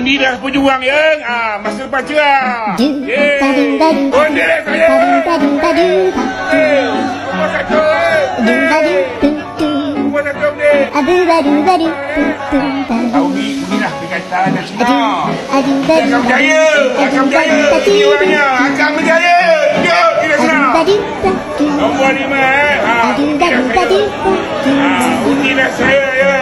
Undi dah berjuang ya. Masa depan cerah. Undi dah saya. Apa kata? Apa kata ni? Undi lah berkata nasional. Akan berjaya. Akan berjaya. Jiwanya akan berjaya. Jom kita senang. Nombor 5 Undi dah saya ya.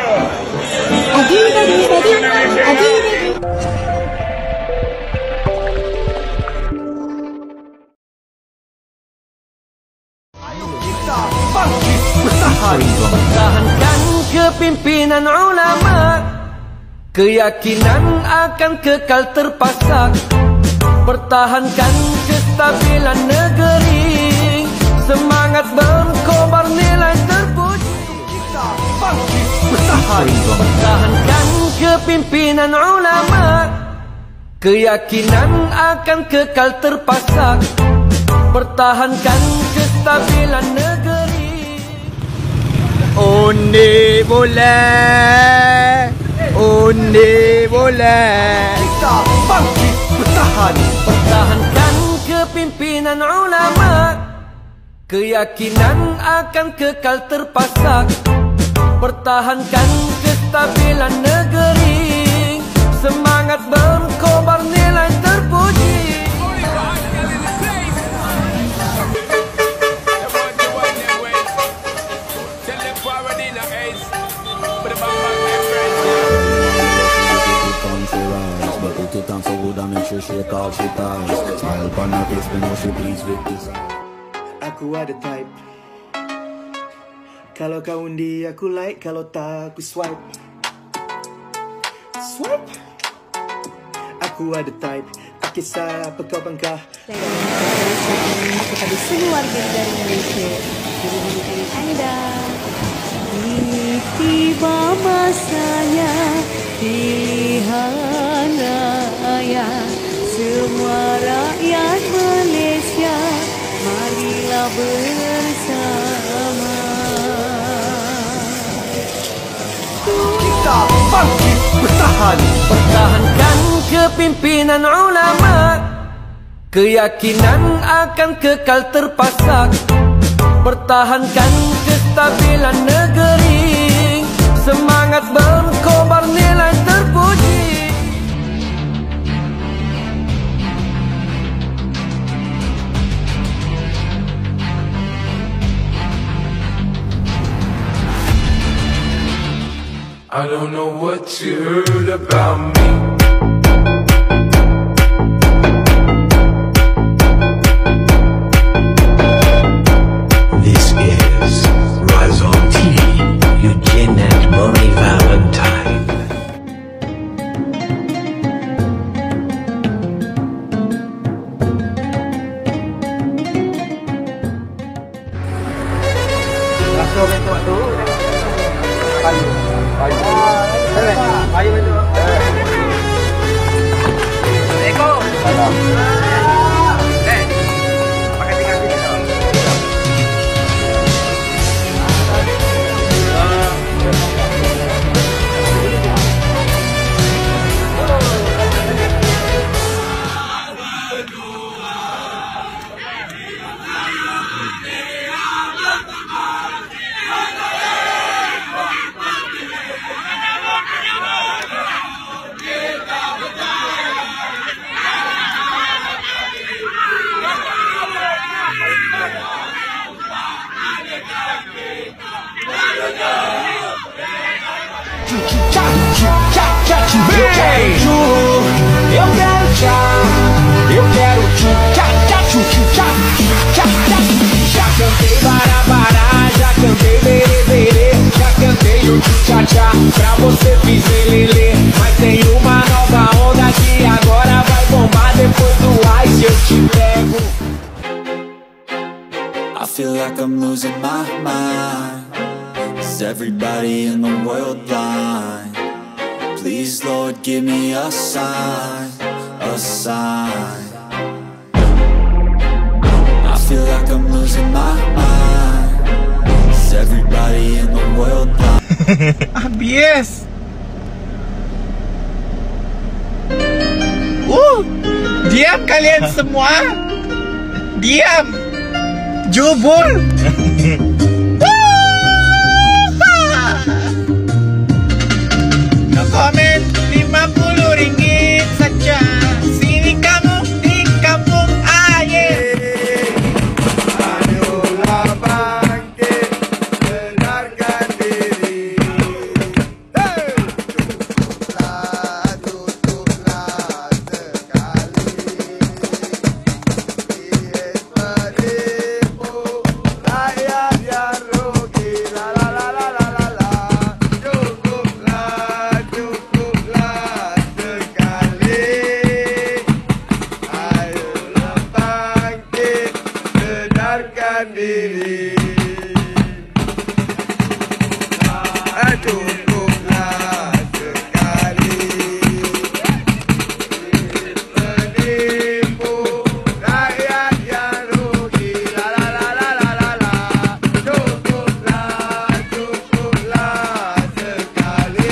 Pertahankan kepimpinan ulama, keyakinan akan kekal terpasak. Pertahankan kestabilan negeri, semangat berkobar nilai terpuji. Pertahankan kepimpinan ulama, keyakinan akan kekal terpasak. Pertahankan kestabilan negeri. Undi boleh, undi boleh. Kita bangkit bertahan. Pertahankan kepimpinan ulama, keyakinan akan kekal terpasak. Pertahankan kestabilan negeri, semangat berkobar nilai terpuji. Aku ada type. Kalau kau undi aku like, kalau tak aku swipe. Swipe. Aku ada type. Tak kisah apa kau bangkah. Kepada semua warga negara Malaysia, diri Anda. Tiba masanya pilihan raya, semua rakyat Malaysia, marilah bersama. Kita bangkit bertahan. Pertahankan kepimpinan ulama, keyakinan akan kekal terpasak. Pertahankan kestabilan negeri, semangat berkobar nilai terpuji. I don't know what you heard about me. This is Razon TV, Eugene and Murray Valentine. Rasa bentuk tu payu. Payu. Payu bentuk. Eko. Salam. Pakai tinggal sini tau. Eu quero tchau, eu quero tchau. Já cantei barabara, já cantei berê, já cantei o tchá-tchá, pra você fiz lelê. Mas tem uma nova onda que agora vai bombar, depois do ice eu te pego. I feel like I'm losing my mind. Is everybody in the world blind? Please, Lord, give me a sign, a sign. I feel like I'm losing my mind. Is everybody in the world blind? Habis. Diam kalian semua. Diam. Jubur. No comment, RM50 saja. Sini kamu di kampung air. Ayolah bangkit, benarkan diri. Tutuplah sekali. Diet menipu rakyat yang rugi. La la la la la la la. Cukuplah sekali. Ayolah bangkit, benarkan diri. Cukuplah sekali. Menipu rakyat yang rugi. La la la la la la la. Cukuplah sekali.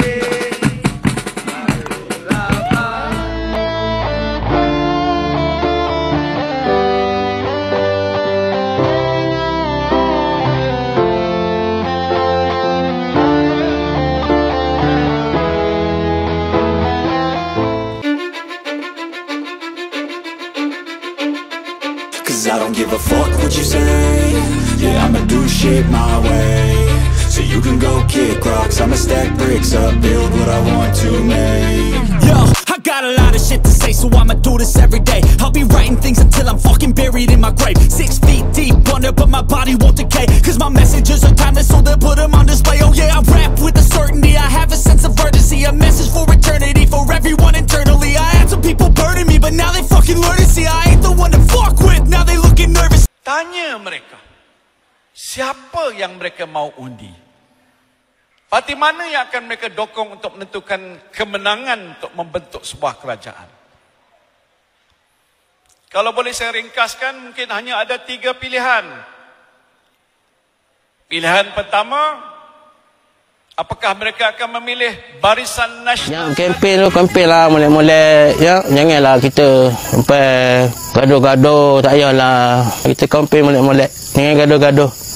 Cause I don't give a fuck what you say. Yeah, I'ma do shit my way. So you can go kick rocks, I'ma stack bricks up, build what I want to make. Yo, I got a lot of shit to say, so I'ma do this every day. I'll be writing things until I'm fucking buried in my grave. 6 feet deep under, but my body won't decay. Cause my messages are timeless, so they'll put them on display. Oh yeah, I rap with a certainty, I have a sense of urgency. A message for eternity, for everyone internally. I had some people burning me, but now they fucking learn to see I ain't the one to fuck with, now they looking nervous. Tanya mereka, siapa yang mereka mau undi? Parti mana yang akan mereka dokong untuk menentukan kemenangan untuk membentuk sebuah kerajaan? Kalau boleh saya ringkaskan, mungkin hanya ada 3 pilihan. Pilihan pertama, apakah mereka akan memilih Barisan Nasional? Ya, kempen lah molek-molek. Ya, janganlah kita sampai gaduh-gaduh, tak payahlah. Kita kempen molek-molek. Jangan gaduh-gaduh.